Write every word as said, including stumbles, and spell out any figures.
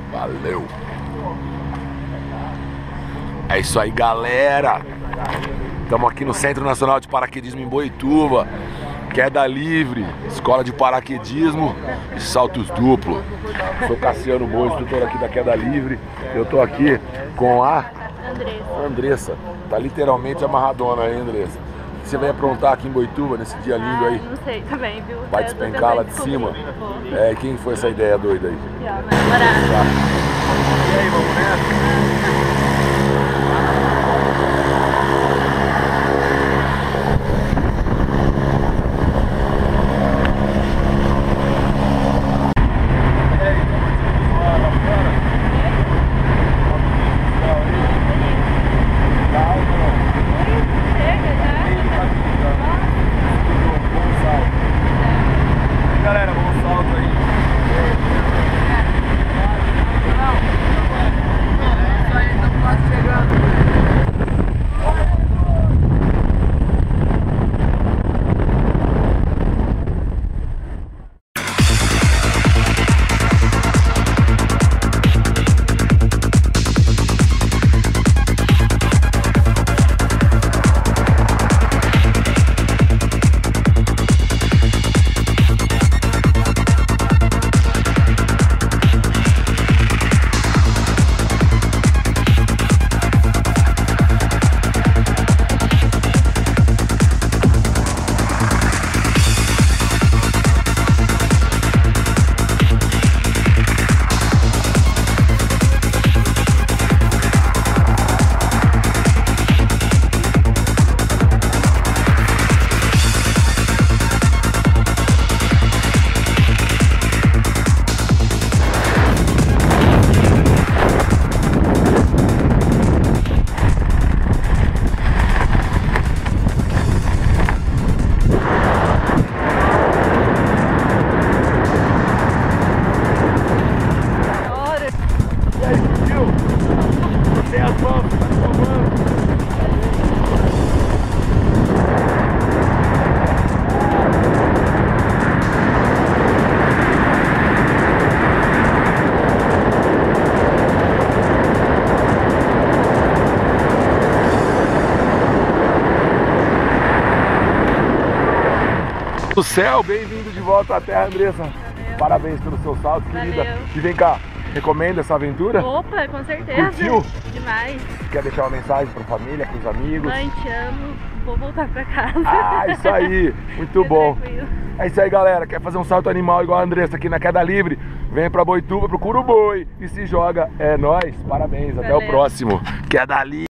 Valeu. É isso aí, galera. Estamos aqui no Centro Nacional de Paraquedismo em Boituva. Queda livre, escola de paraquedismo e saltos duplo. Sou Cassiano Boa, instrutor aqui da queda livre. Eu tô aqui com a Andressa. Andressa. Tá literalmente amarradona aí, Andressa. O que você vai aprontar aqui em Boituva nesse dia lindo aí? Ah, não sei também, viu? Vai Eu tô despencar lá de tentando cima? descobrir. É, quem foi essa ideia doida aí? Aqui, ó, meu namorado. Tá. E aí, vamos nessa? Galera, vamos salto aí. É isso aí, estamos quase chegando. Do céu, bem-vindo de volta à Terra, Andressa. Valeu. Parabéns pelo seu salto, querida. Valeu. E vem cá, recomenda essa aventura? Opa, com certeza. Curtiu? Demais. Quer deixar uma mensagem para a família, para os amigos? Mãe, te amo. Vou voltar pra casa. Ah, isso aí, muito Fica bom. tranquilo. É isso aí, galera. Quer fazer um salto animal igual a Andressa aqui na queda livre? Vem pra Boituva, procura o boi e se joga. É nóis, parabéns, até o Valeu. próximo. Queda livre.